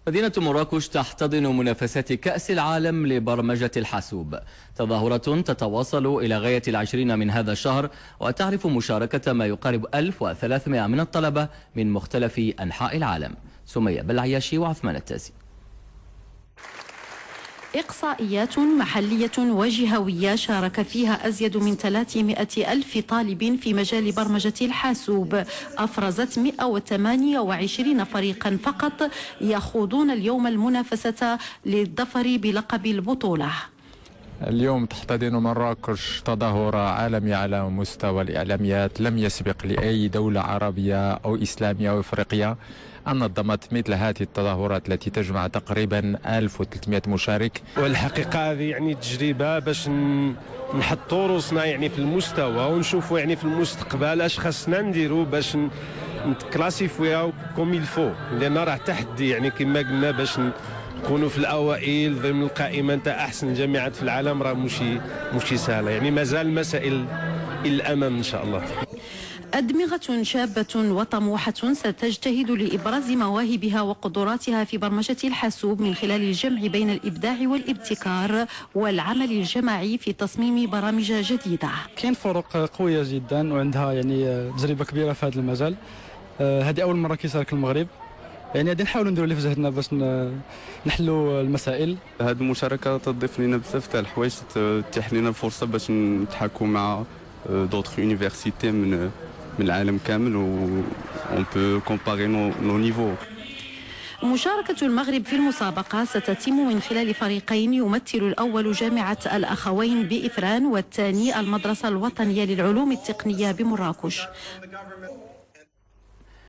مدينة مراكش تحتضن منافسات كأس العالم لبرمجة الحاسوب، تظاهرة تتواصل إلى غاية 20 من هذا الشهر، وتعرف مشاركة ما يقارب 1300 من الطلبة من مختلف أنحاء العالم. سمية بالعياشي وعثمان التازي. إقصائيات محلية وجهوية شارك فيها أزيد من 300 ألف طالب في مجال برمجة الحاسوب، أفرزت 128 فريقا فقط يخوضون اليوم المنافسة للظفر بلقب البطولة. اليوم تحتضن مراكش تظاهرة عالمية على مستوى الإعلاميات لم يسبق لأي دولة عربية أو إسلامية أو إفريقية أن نظمت مثل هذه التظاهرات التي تجمع تقريبا 1300 مشارك. والحقيقة هذه يعني تجربة باش نحطوا روسنا يعني في المستوى ونشوفوا يعني في المستقبل اش خاصنا نديروا باش نتكلاسيفيو كوم يلفو، لأن راه تحدي يعني كما قلنا باش نكونوا في الأوائل ضمن القائمة نتاع أحسن جامعات في العالم، راه مش سهلة، يعني مازال مسائل إلى الأمام إن شاء الله. أدمغة شابة وطموحة ستجتهد لإبراز مواهبها وقدراتها في برمجة الحاسوب من خلال الجمع بين الإبداع والابتكار والعمل الجماعي في تصميم برامج جديدة. كاين فرق قوية جدا وعندها يعني تجربة كبيرة في هذا المجال. هذه أول مرة كيشارك المغرب، يعني غادي نحاولوا نديروا اللي في جهدنا باش نحلوا المسائل. هذه المشاركه تضيف لنا بزاف تاع الحوايج، تتيح لنا الفرصه باش نتحاكوا مع دوطخ يونيفرسيتي من العالم كامل و اون بو كومباري نو نيفو. مشاركة المغرب في المسابقة ستتم من خلال فريقين، يمثل الأول جامعة الأخوين بإفران والثاني المدرسة الوطنية للعلوم التقنية بمراكش.